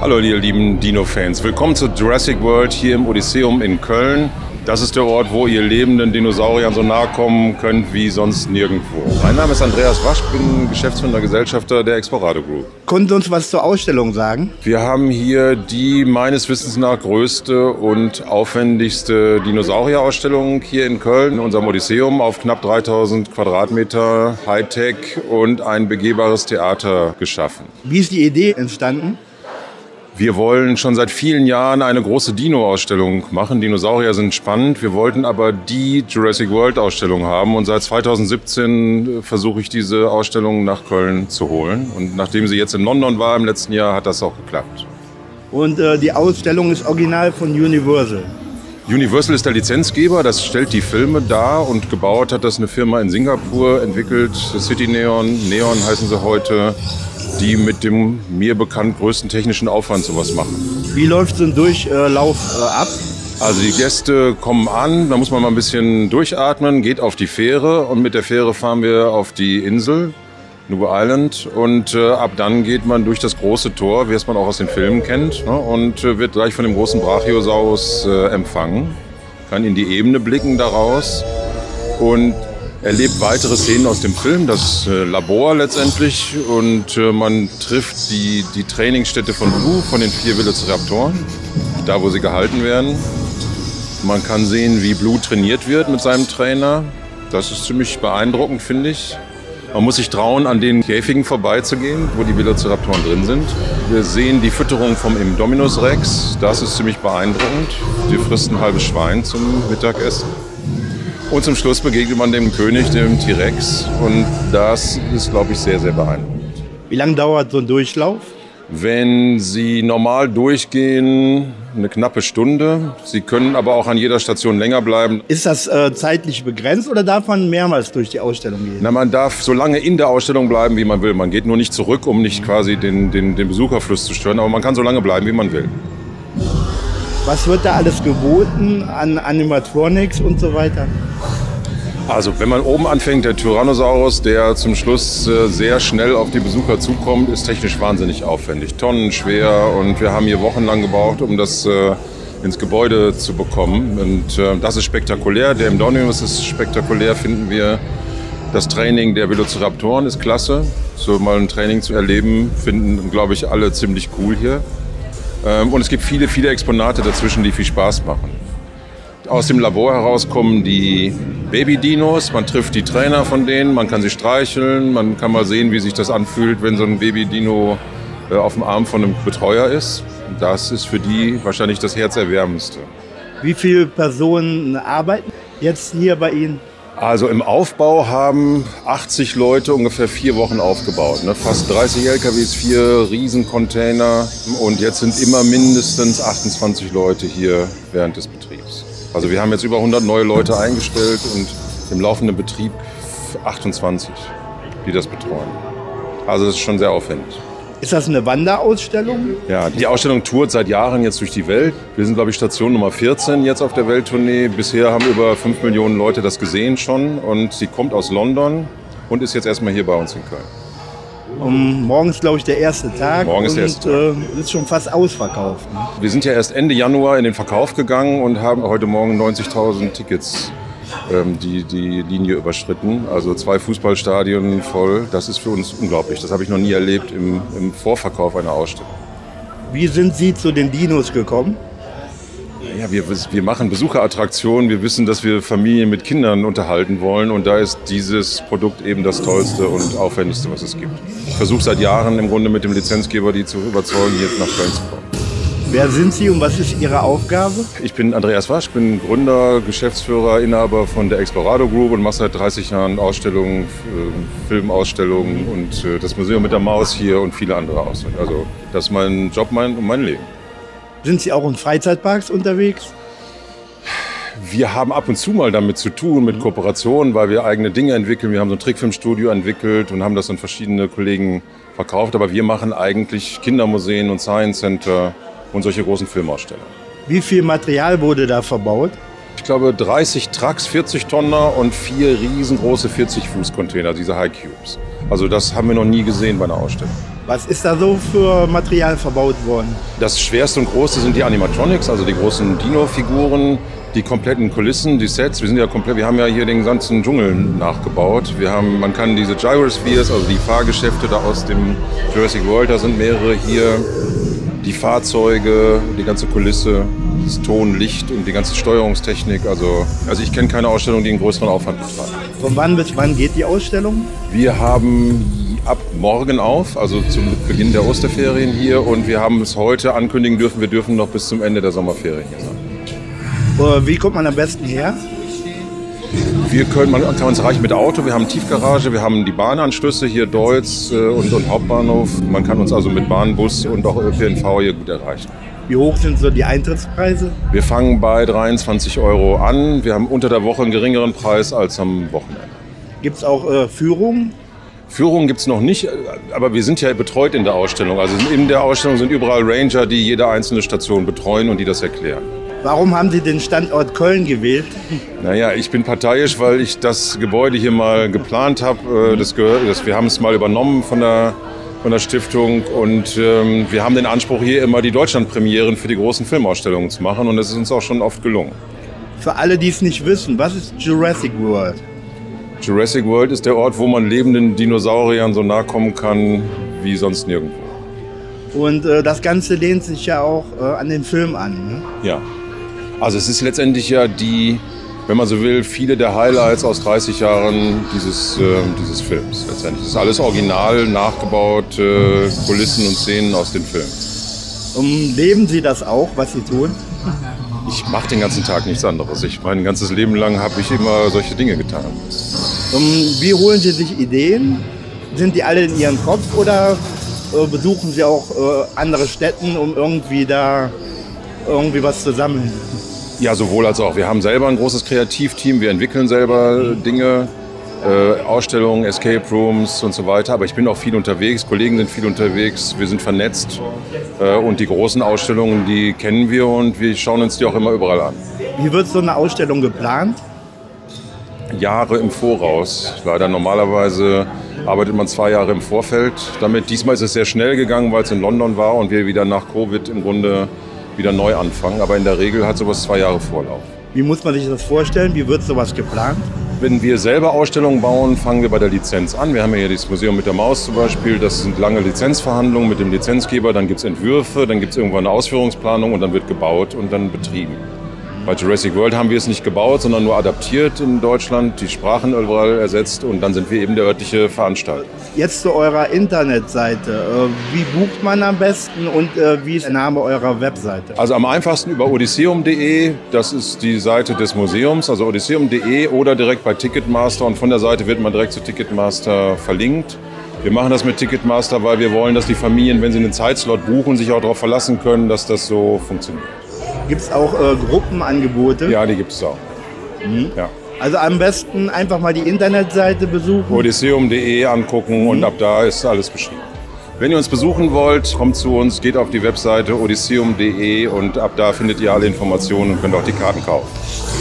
Hallo ihr lieben Dino-Fans, willkommen zu Jurassic World hier im Odysseum in Köln. Das ist der Ort, wo ihr lebenden Dinosauriern so nahe kommen könnt wie sonst nirgendwo. Mein Name ist Andreas Wasch, bin Geschäftsführender Gesellschafter der Explorado Group. Können Sie uns was zur Ausstellung sagen? Wir haben hier die meines Wissens nach größte und aufwendigste Dinosaurierausstellung hier in Köln, in unserem Odysseum, auf knapp 3000 Quadratmeter, Hightech und ein begehbares Theater geschaffen. Wie ist die Idee entstanden? Wir wollen schon seit vielen Jahren eine große Dino-Ausstellung machen. Dinosaurier sind spannend. Wir wollten aber die Jurassic World-Ausstellung haben. Und seit 2017 versuche ich diese Ausstellung nach Köln zu holen. Und nachdem sie jetzt in London war im letzten Jahr, hat das auch geklappt. Und die Ausstellung ist original von Universal. Universal ist der Lizenzgeber, das stellt die Filme dar, und gebaut hat das eine Firma in Singapur, entwickelt City Neon, Neon heißen sie heute, die mit dem mir bekannt größten technischen Aufwand sowas machen. Wie läuft so ein Durchlauf ab? Also die Gäste kommen an, da muss man mal ein bisschen durchatmen, geht auf die Fähre, und mit der Fähre fahren wir auf die Insel, Nubu Island, und ab dann geht man durch das große Tor, wie es man auch aus den Filmen kennt, ne, und wird gleich von dem großen Brachiosaurus empfangen, kann in die Ebene blicken daraus und erlebt weitere Szenen aus dem Film, das Labor letztendlich, und man trifft die Trainingsstätte von Blue, von den 4 Velociraptoren, da wo sie gehalten werden. Man kann sehen, wie Blue trainiert wird mit seinem Trainer. Das ist ziemlich beeindruckend, finde ich. Man muss sich trauen, an den Käfigen vorbeizugehen, wo die Velociraptoren drin sind. Wir sehen die Fütterung vom Indominus Rex, das ist ziemlich beeindruckend. Die frisst ein halbes Schwein zum Mittagessen. Und zum Schluss begegnet man dem König, dem T-Rex, und das ist, glaube ich, sehr, sehr beeindruckend. Wie lange dauert so ein Durchlauf? Wenn Sie normal durchgehen, eine knappe Stunde. Sie können aber auch an jeder Station länger bleiben. Ist das zeitlich begrenzt oder darf man mehrmals durch die Ausstellung gehen? Na, man darf so lange in der Ausstellung bleiben, wie man will. Man geht nur nicht zurück, um nicht quasi den Besucherfluss zu stören, aber man kann so lange bleiben, wie man will. Was wird da alles geboten an Animatronics und so weiter? Also wenn man oben anfängt, der Tyrannosaurus, der zum Schluss sehr schnell auf die Besucher zukommt, ist technisch wahnsinnig aufwendig. Tonnenschwer, und wir haben hier wochenlang gebraucht, um das ins Gebäude zu bekommen. Und das ist spektakulär. Der Indominus ist spektakulär, finden wir. Das Training der Velociraptoren ist klasse. So mal ein Training zu erleben, finden, glaube ich, alle ziemlich cool hier. Und es gibt viele, viele Exponate dazwischen, die viel Spaß machen. Aus dem Labor heraus kommen die Baby-Dinos, man trifft die Trainer von denen, man kann sie streicheln, man kann mal sehen, wie sich das anfühlt, wenn so ein Baby-Dino auf dem Arm von einem Betreuer ist. Das ist für die wahrscheinlich das Herzerwärmendste. Wie viele Personen arbeiten jetzt hier bei Ihnen? Also im Aufbau haben 80 Leute ungefähr 4 Wochen aufgebaut. Ne? Fast 30 LKWs, 4 Riesencontainer, und jetzt sind immer mindestens 28 Leute hier während des Betriebs. Also wir haben jetzt über 100 neue Leute eingestellt und im laufenden Betrieb 28, die das betreuen. Also das ist schon sehr aufwendig. Ist das eine Wanderausstellung? Ja, die Ausstellung tourt seit Jahren jetzt durch die Welt. Wir sind, glaube ich, Station Nummer 14 jetzt auf der Welttournee. Bisher haben über 5 Millionen Leute das gesehen schon, und sie kommt aus London und ist jetzt erstmal hier bei uns in Köln. Morgen ist, glaube ich, der erste Tag. Morgen ist der erste Tag. Ist schon fast ausverkauft. Ne? Wir sind ja erst Ende Januar in den Verkauf gegangen und haben heute Morgen 90.000 Tickets die Linie überschritten. Also 2 Fußballstadien voll. Das ist für uns unglaublich. Das habe ich noch nie erlebt im Vorverkauf einer Ausstellung. Wie sind Sie zu den Dinos gekommen? Ja, wir machen Besucherattraktionen. Wir wissen, dass wir Familien mit Kindern unterhalten wollen. Und da ist dieses Produkt eben das Tollste und Aufwendigste, was es gibt. Ich versuche seit Jahren im Grunde mit dem Lizenzgeber, die zu überzeugen, hier nach Köln zu kommen. Wer sind Sie und was ist Ihre Aufgabe? Ich bin Andreas Wasch, bin Gründer, Geschäftsführer, Inhaber von der Explorado Group und mache seit 30 Jahren Ausstellungen, Filmausstellungen und das Museum mit der Maus hier und viele andere Ausstellungen. Also das ist mein Job und mein Leben. Sind Sie auch in Freizeitparks unterwegs? Wir haben ab und zu mal damit zu tun, mit Kooperationen, weil wir eigene Dinge entwickeln. Wir haben so ein Trickfilmstudio entwickelt und haben das an verschiedene Kollegen verkauft. Aber wir machen eigentlich Kindermuseen und Science Center und solche großen Filmausstellungen. Wie viel Material wurde da verbaut? Ich glaube 30 Trucks, 40 Tonner und 4 riesengroße 40-Fuß-Container, diese High Cubes. Also das haben wir noch nie gesehen bei einer Ausstellung. Was ist da so für Material verbaut worden? Das schwerste und größte sind die Animatronics, also die großen Dino-Figuren, die kompletten Kulissen, die Sets. Wir haben ja hier den ganzen Dschungel nachgebaut. Man kann diese Gyrospheres, also die Fahrgeschäfte da aus dem Jurassic World, da sind mehrere hier. Die Fahrzeuge, die ganze Kulisse, das Ton, Licht und die ganze Steuerungstechnik. Also ich kenne keine Ausstellung, die einen größeren Aufwand betreibt. Von wann bis wann geht die Ausstellung? Wir haben ab morgen auf, also zum Beginn der Osterferien hier. Und wir haben es heute ankündigen dürfen, wir dürfen noch bis zum Ende der Sommerferien hier sein. Wie kommt man am besten her? Man kann uns erreichen mit Auto, wir haben Tiefgarage, wir haben die Bahnanschlüsse hier, Deutz und Hauptbahnhof. Man kann uns also mit Bahn, Bus und auch ÖPNV hier gut erreichen. Wie hoch sind so die Eintrittspreise? Wir fangen bei 23 € an. Wir haben unter der Woche einen geringeren Preis als am Wochenende. Gibt es auch Führungen? Führungen gibt es noch nicht, aber wir sind ja betreut in der Ausstellung. Also in der Ausstellung sind überall Ranger, die jede einzelne Station betreuen und die das erklären. Warum haben Sie den Standort Köln gewählt? Naja, ich bin parteiisch, weil ich das Gebäude hier mal geplant habe. Wir haben es mal übernommen von der Stiftung und wir haben den Anspruch, hier immer die Deutschlandpremieren für die großen Filmausstellungen zu machen und das ist uns auch schon oft gelungen. Für alle, die es nicht wissen, was ist Jurassic World? Jurassic World ist der Ort, wo man lebenden Dinosauriern so nahe kommen kann wie sonst nirgendwo. Und das Ganze lehnt sich ja auch an den Film an, ne? Ja. Also es ist letztendlich ja wenn man so will, viele der Highlights aus 30 Jahren dieses Films. Letztendlich ist alles original nachgebaut, Kulissen und Szenen aus dem Film. Leben Sie das auch, was Sie tun? Ich mache den ganzen Tag nichts anderes. Mein ganzes Leben lang habe ich immer solche Dinge getan. Wie holen Sie sich Ideen? Sind die alle in Ihrem Kopf oder besuchen Sie auch andere Städten, um irgendwie was zu sammeln? Ja, sowohl als auch. Wir haben selber ein großes Kreativteam, wir entwickeln selber Dinge, Ausstellungen, Escape Rooms und so weiter. Aber ich bin auch viel unterwegs, Kollegen sind viel unterwegs, wir sind vernetzt. Und die großen Ausstellungen, die kennen wir und wir schauen uns die auch immer überall an. Wie wird so eine Ausstellung geplant? Jahre im Voraus. Leider normalerweise arbeitet man 2 Jahre im Vorfeld damit. Diesmal ist es sehr schnell gegangen, weil es in London war und wir wieder nach Covid im Grunde wieder neu anfangen. Aber in der Regel hat sowas 2 Jahre Vorlauf. Wie muss man sich das vorstellen? Wie wird sowas geplant? Wenn wir selber Ausstellungen bauen, fangen wir bei der Lizenz an. Wir haben ja hier das Museum mit der Maus zum Beispiel. Das sind lange Lizenzverhandlungen mit dem Lizenzgeber. Dann gibt es Entwürfe, dann gibt es irgendwann eine Ausführungsplanung und dann wird gebaut und dann betrieben. Bei Jurassic World haben wir es nicht gebaut, sondern nur adaptiert in Deutschland, die Sprachen überall ersetzt und dann sind wir eben der örtliche Veranstalter. Jetzt zu eurer Internetseite. Wie bucht man am besten und wie ist der Name eurer Webseite? Also am einfachsten über odysseum.de, das ist die Seite des Museums, also odysseum.de oder direkt bei Ticketmaster und von der Seite wird man direkt zu Ticketmaster verlinkt. Wir machen das mit Ticketmaster, weil wir wollen, dass die Familien, wenn sie einen Zeitslot buchen, sich auch darauf verlassen können, dass das so funktioniert. Gibt es auch Gruppenangebote? Ja, die gibt es auch. Ja. Also am besten einfach mal die Internetseite besuchen. Odysseum.de angucken und ab da ist alles beschrieben. Wenn ihr uns besuchen wollt, kommt zu uns, geht auf die Webseite odysseum.de und ab da findet ihr alle Informationen und könnt auch die Karten kaufen.